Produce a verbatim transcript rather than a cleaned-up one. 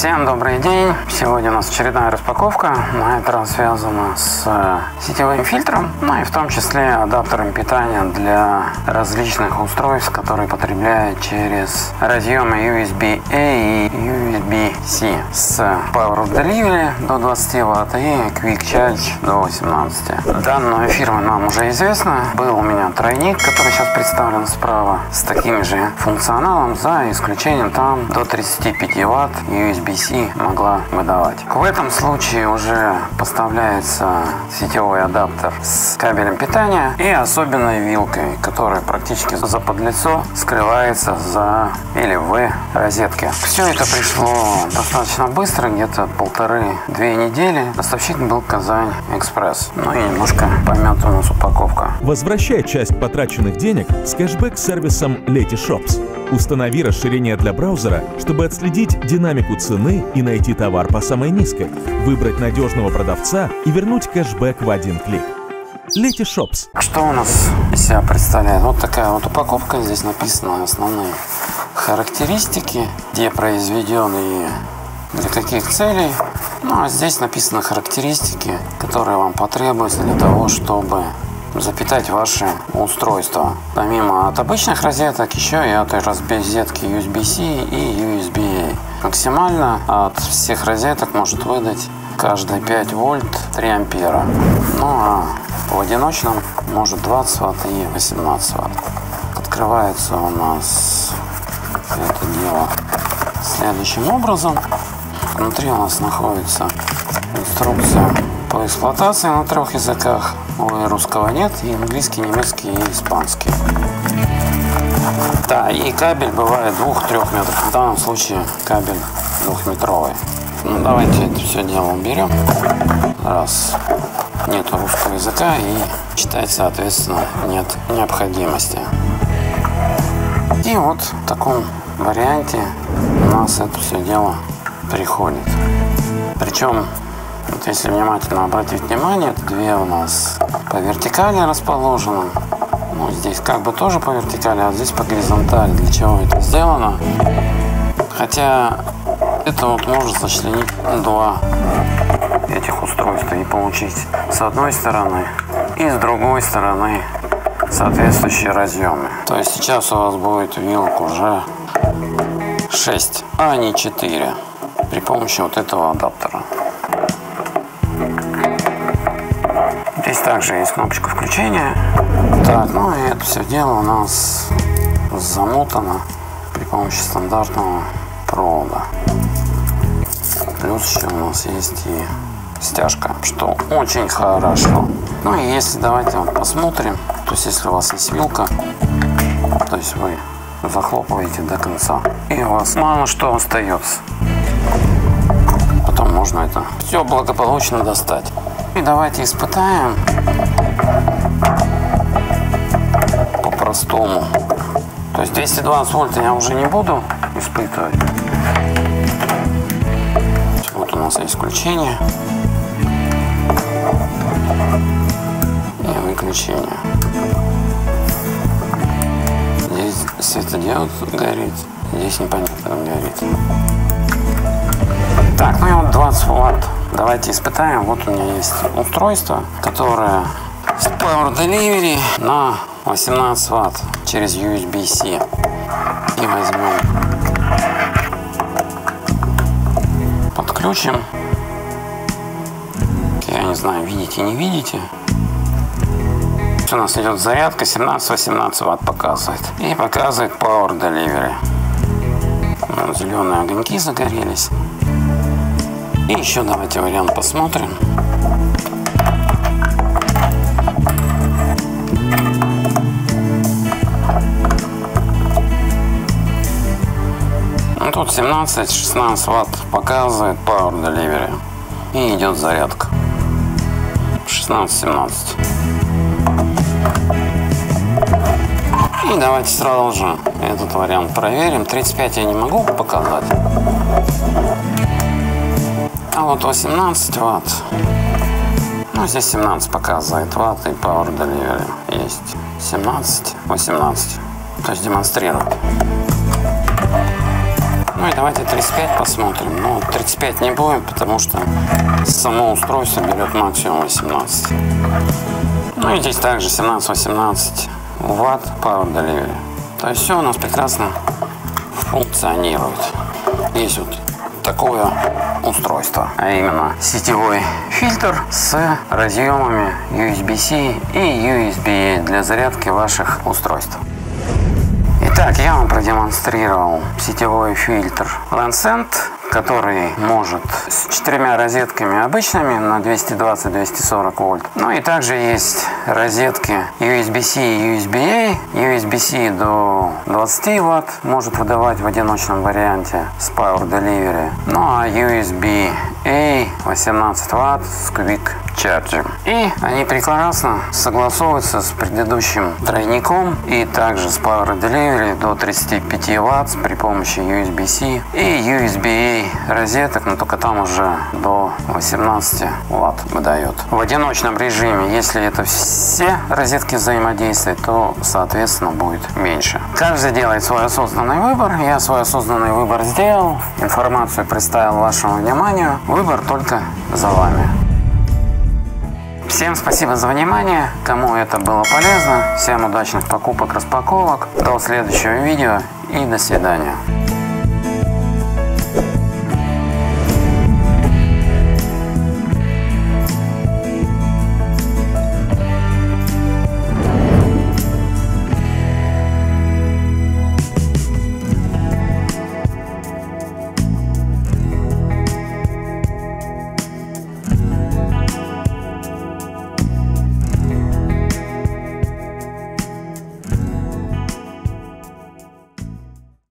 Всем добрый день! Сегодня у нас очередная распаковка. На этот раз связана с сетевым фильтром, ну и в том числе адаптером питания для различных устройств, которые потребляют через разъемы ю эс би-A и ю эс би-C с Power Delivery до двадцати ватт и Quick Charge до восемнадцати. Данную фирму нам уже известно. Был у меня тройник, который сейчас представлен справа, с таким же функционалом, за исключением там до тридцати пяти ватт ю эс би-C могла выдавать. В этом случае уже поставляется сетевой адаптер с кабелем питания и особенной вилкой, которая практически заподлицо скрывается за или в розетке. Все это пришло достаточно быстро, где-то полторы-две недели. Поставщик был Казань Экспресс. Ну и немножко помята у нас упаковка. Возвращай часть потраченных денег с кэшбэк-сервисом Letyshops. Установи расширение для браузера, чтобы отследить динамику цены и найти товар по самой низкой, выбрать надежного продавца и вернуть кэшбэк в один клик. Letyshops. Что у нас из себя представляет? Вот такая вот упаковка. Здесь написаны основные характеристики, где произведен и для каких целей. Ну а здесь написаны характеристики, которые вам потребуются для того, чтобы запитать ваши устройства. Помимо от обычных розеток, еще и от розетки ю эс би-C и ю эс би-A. Максимально от всех розеток может выдать каждые пять вольт три ампера. Ну а в одиночном может двадцать ватт и восемнадцать ватт. Открывается у нас это дело следующим образом. Внутри у нас находится инструкция по эксплуатации на трех языках. Ой, русского нет, и английский, немецкий и испанский. Да, и кабель бывает двух-трёх метров. В данном случае кабель двухметровый. Ну, давайте это все дело уберем. Раз нет русского языка и читать, соответственно, нет необходимости. И вот в таком варианте у нас это все дело приходит. Причем, вот если внимательно обратить внимание, две у нас по вертикали расположены. Ну, здесь как бы тоже по вертикали, а здесь по горизонтали. Для чего это сделано? Хотя это вот может сочленить два этих устройства и получить с одной стороны и с другой стороны соответствующие разъемы. То есть сейчас у вас будет вилок уже шесть, а не четыре при помощи вот этого адаптера. Здесь также есть кнопочка включения. Так, ну и это все дело у нас замотано при помощи стандартного провода. Плюс еще у нас есть и стяжка, что очень хорошо. Ну и если давайте вот посмотрим, то есть если у вас есть вилка, то есть вы захлопываете до конца, и у вас мало что остается. Потом можно это все благополучно достать. И давайте испытаем по-простому. То есть двести двадцать вольт я уже не буду испытывать. Вот у нас есть включение и выключение. Здесь светодиод горит, здесь непонятно горит. Так, ну и вот двадцать ватт. Давайте испытаем. Вот у меня есть устройство, которое с Power Delivery на восемнадцать ватт через ю эс би-C. И возьмем, подключим. Я не знаю, видите, не видите. У нас идет зарядка, семнадцать-восемнадцать ватт показывает. И показывает Power Delivery. Вот зеленые огоньки загорелись. И еще давайте вариант посмотрим. Ну, тут семнадцать-шестнадцать ватт показывает Power Delivery. И идет зарядка. шестнадцать-семнадцать. И давайте сразу же этот вариант проверим. тридцать пять я не могу показать. А вот восемнадцать ватт. Ну, здесь семнадцать показывает ватт и Power Delivery. Есть семнадцать, восемнадцать. То есть демонстрирует. Ну и давайте тридцать пять посмотрим. Ну, тридцать пять не будем, потому что само устройство берет максимум восемнадцать. Ну и здесь также семнадцать-восемнадцать ватт Power Delivery. То есть все у нас прекрасно функционирует. Есть вот такое устройство, а именно сетевой фильтр с разъемами ю эс би-C и ю эс би-A для зарядки ваших устройств. Итак, я вам продемонстрировал сетевой фильтр Lansent, который может с четырьмя розетками обычными на двести двадцать — двести сорок вольт. Ну и также есть розетки ю эс би-C и ю эс би-A. ю эс би-C до двадцати ватт может выдавать в одиночном варианте с Power Delivery. Ну а ю эс би-A восемнадцать ватт с Quick Charging. И они прекрасно согласовываются с предыдущим тройником и также с Power Delivery до тридцати пяти ватт при помощи ю эс би-C и ю эс би-A розеток, но только там уже до восемнадцати ватт выдает. В одиночном режиме, если это все розетки взаимодействуют, то соответственно будет меньше. Каждый делает свой осознанный выбор. Я свой осознанный выбор сделал, информацию представил вашему вниманию. Выбор только за вами. Всем спасибо за внимание. Кому это было полезно, всем удачных покупок, распаковок. До следующего видео и до свидания.